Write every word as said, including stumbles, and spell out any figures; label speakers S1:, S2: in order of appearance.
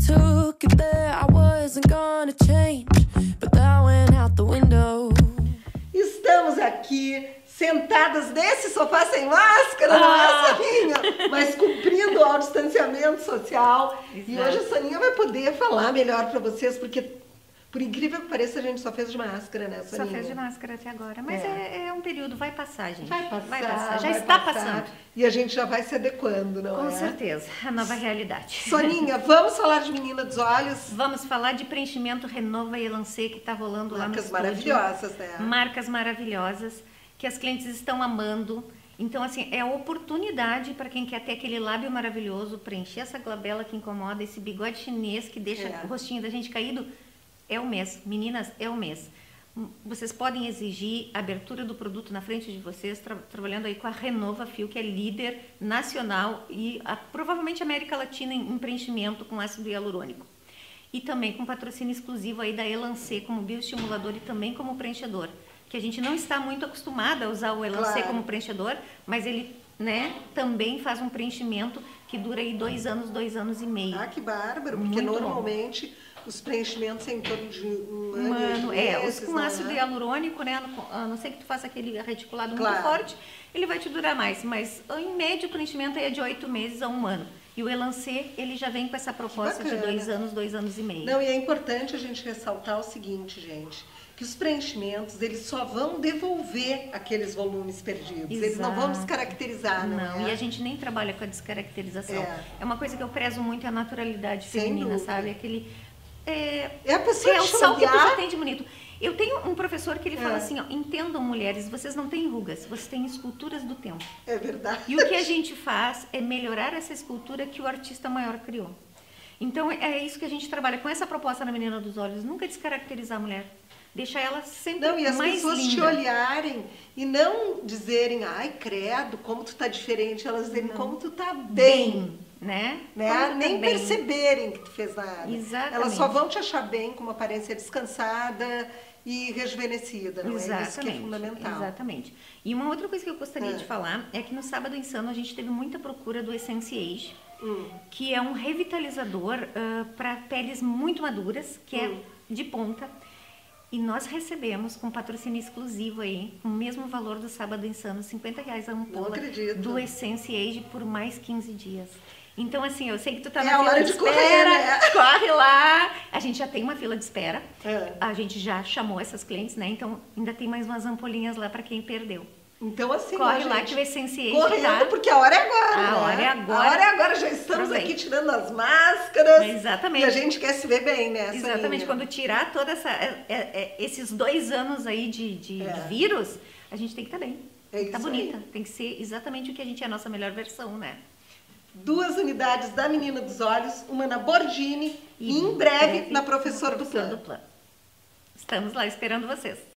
S1: took it there, I wasn't gonna change, but that went out the window.
S2: Estamos aqui sentadas nesse sofá sem máscara, ah. não é, Soninha? Mas cumprindo o distanciamento social. Exato. E hoje a Soninha vai poder falar melhor para vocês, porque, por incrível que pareça, a gente só fez de máscara, né, Soninha?
S3: Só fez de máscara até agora, mas é, é, é um período, vai passar, gente.
S2: Vai passar,
S3: vai passar. Já
S2: vai
S3: está
S2: passar,
S3: passando.
S2: E a gente já vai se adequando, não
S3: Com
S2: é?
S3: Com certeza, a nova realidade.
S2: Soninha, vamos falar de Menina dos Olhos?
S3: Vamos falar de preenchimento Renova e Elancê, que está rolando lá no estúdio.
S2: Marcas maravilhosas, né?
S3: Marcas maravilhosas, que as clientes estão amando. Então, assim, é oportunidade para quem quer ter aquele lábio maravilhoso, preencher essa glabela que incomoda, esse bigode chinês que deixa é. o rostinho da gente caído. É o mês, meninas, é o mês. Vocês podem exigir a abertura do produto na frente de vocês, tra trabalhando aí com a Renova Fio, que é líder nacional e a, provavelmente América Latina em, em preenchimento com ácido hialurônico. E também com patrocínio exclusivo aí da Elancê como bioestimulador e também como preenchedor. Que a gente não está muito acostumada a usar o Elancê claro. como preenchedor, mas ele, né, também faz um preenchimento que dura aí dois anos, dois anos e meio.
S2: Ah, que bárbaro, porque muito normalmente bom. os preenchimentos é em torno de um ano,
S3: Mano, é,
S2: meses,
S3: os com ácido é? hialurônico, né, a não ser que tu faça aquele reticulado claro. muito forte, ele vai te durar mais, mas em médio o preenchimento é de oito meses a um ano. E o Elancê, ele já vem com essa proposta de dois anos, dois anos e meio.
S2: Não, e é importante a gente ressaltar o seguinte, gente, que os preenchimentos, eles só vão devolver aqueles volumes perdidos. Exato. Eles não vão descaracterizar, não, não é?
S3: E a gente nem trabalha com a descaracterização.
S2: É,
S3: é uma coisa que eu prezo muito, é a naturalidade
S2: Sem
S3: feminina,
S2: dúvida.
S3: sabe? Aquele... É,
S2: é a pessoa
S3: é o sal que tu já tem de bonito. Eu tenho um professor que ele fala
S2: é.
S3: assim, ó, entendam mulheres, vocês não têm rugas, vocês têm esculturas do tempo.
S2: É verdade.
S3: E o que a gente faz é melhorar essa escultura que o artista maior criou. Então é isso que a gente trabalha com essa proposta na Menina dos Olhos, nunca descaracterizar a mulher. Deixar ela sempre
S2: não, e as
S3: mais
S2: pessoas
S3: linda.
S2: te olharem e não dizerem, ai, credo, como tu tá diferente, elas dizerem
S3: não.
S2: como tu tá bem.
S3: bem né?
S2: né? Nem
S3: tá
S2: perceberem que tu fez nada.
S3: Exatamente.
S2: Elas só vão te achar bem, com uma aparência descansada e rejuvenescida, não
S3: Exatamente.
S2: é? Isso que é fundamental.
S3: Exatamente. E uma outra coisa que eu gostaria
S2: é.
S3: de falar é que no Sábado Insano a gente teve muita procura do Essence Age,
S2: hum.
S3: que é um revitalizador uh, para peles muito maduras, que
S2: hum.
S3: é de ponta. E nós recebemos com patrocínio exclusivo aí, com o mesmo valor do Sábado Insano, cinquenta reais a ampola do Essence Age por mais quinze dias. Então, assim, eu sei que tu tá
S2: é
S3: na fila de, de espera, correr, né? corre lá. A gente já tem uma fila de espera.
S2: É.
S3: A gente já chamou essas clientes, né? Então, ainda tem mais umas ampolinhas lá para quem perdeu.
S2: Então, assim,
S3: corre
S2: ó,
S3: lá
S2: gente,
S3: que o Essence Age
S2: correndo,
S3: tá...
S2: porque a hora é agora,
S3: A
S2: né?
S3: hora é agora.
S2: A hora é agora, já estamos
S3: Aproveita.
S2: aqui tirando as máscaras.
S3: Exatamente.
S2: E a gente quer se ver bem, né?
S3: Exatamente. Quando tirar toda essa, é, é, esses dois anos aí de, de,
S2: é.
S3: de vírus, a gente tem que estar tá bem.
S2: É
S3: tem que estar tá bonita.
S2: Aí.
S3: Tem que ser exatamente o que a gente é a nossa melhor versão, né?
S2: Duas unidades da Menina dos Olhos, uma na Bordini e, e em breve, breve na Professor,
S3: Professor
S2: do Plano.
S3: do Plano. Estamos lá esperando vocês.